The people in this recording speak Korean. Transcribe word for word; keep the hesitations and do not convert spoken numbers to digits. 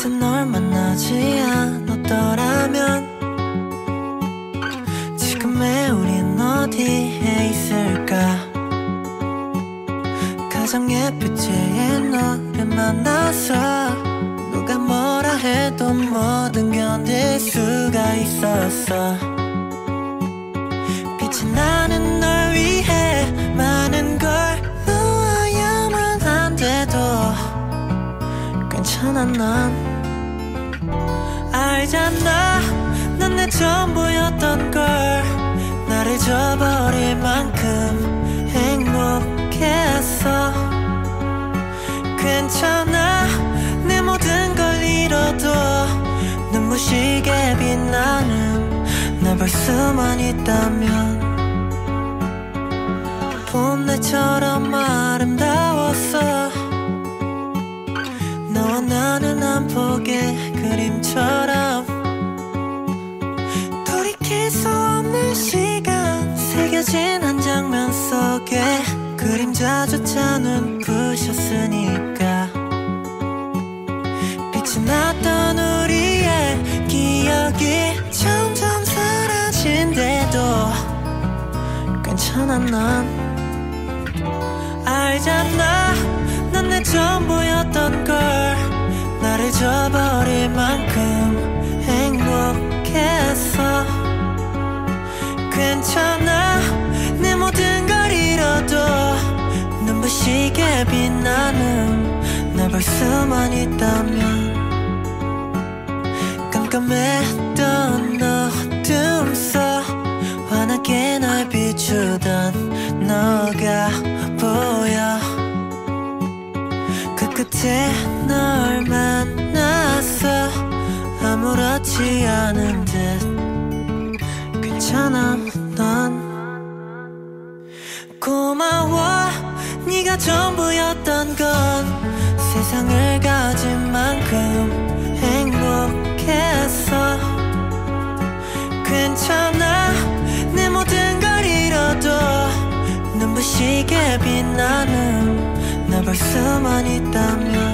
그때 널 만나지 않았더라면 지금의 우린 어디에 있을까. 가장 예쁠 때의 너를 만나서 누가 뭐라 해도 뭐든 견딜 수가 있었어. 빛이 나는 널 위해 많은 걸 놓아야만 한데도 괜찮아. 난 알잖아, 넌 내 전부였던 걸. 나를 저버릴 만큼 행복했어. 괜찮아, 내 모든 걸 잃어도 눈부시게 빛나는 날 볼 수만 있다면. 봄날처럼 아름다웠어. 너와 나는 한 폭의 그림처럼 돌이킬 수 없는 시간 새겨진 한 장면 속에 그림자조차 눈부셨으니까. 빛이 났던 우리의 기억이 점점 사라진대도 괜찮아. 난 알잖아, 넌 내 전부였던 걸. 나를 저버릴 만큼 행복했어. 괜찮아, 내 모든 걸 잃어도 눈부시게 빛나는 날 볼 수만 있다면. 깜깜했던 어둠 속 환하게 날 비추던 너가 보여. 그 끝에 널 만났어. 아무렇지 않은 듯 괜찮아. 넌 고마워. 네가 전부였던 건 세상을 가진 만큼 행복했어. 괜찮아, 내 모든 걸 잃어도 눈부시게 빛나는 날 볼 수만 있다면.